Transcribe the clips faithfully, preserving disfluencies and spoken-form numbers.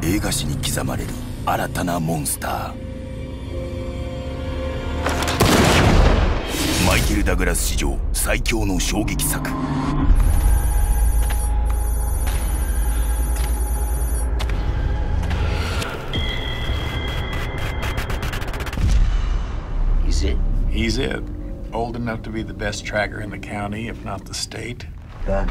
映画史に刻まれる新たなモンスター。マイケル・ダグラス史上最強の衝撃作。 He's it. He's it. Old enough to be the best tracker in the county, if not the state. Done.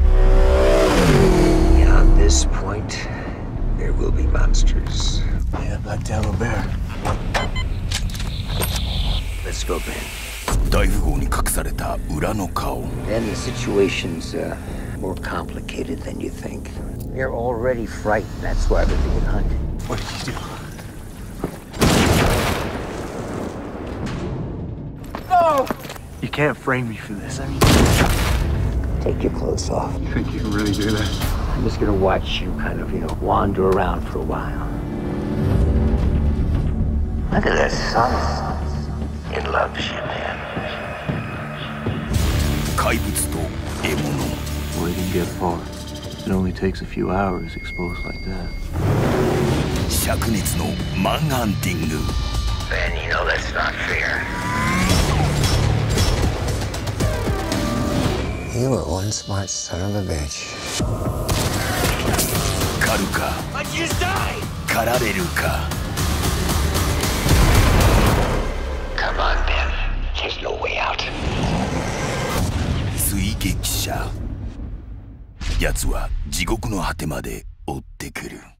Beyond this point, there will be monsters. Yeah, Blacktail or bear. Let's go, Ben. 大富豪に隠された裏の顔。 Ben, the situation's uh, more complicated than you think. You're already frightened. That's why we're being hunted. What did you do? No! You can't frame me for this. I mean, Take your clothes off. you think you can really do that? I'm just gonna watch you kind of, you know, wander around for a while. Look at that sun. It loves you, man. 怪物と獲物。 Well, you can get far. It only takes a few hours exposed like that. 灼熱のマンハンティング。 Ben, you know that's not fair. You were one smart son of a bitch. 狩るか。狩られるか。 Come on, Ben. There's no way out. 追撃者。奴は地獄の果てまで追ってくる。